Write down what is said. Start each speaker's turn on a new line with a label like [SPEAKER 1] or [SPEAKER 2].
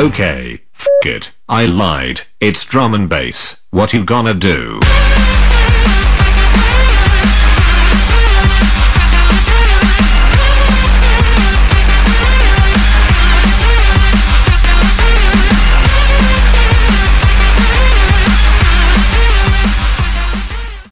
[SPEAKER 1] Okay, f it, I lied, it's drum and bass, what you gonna do?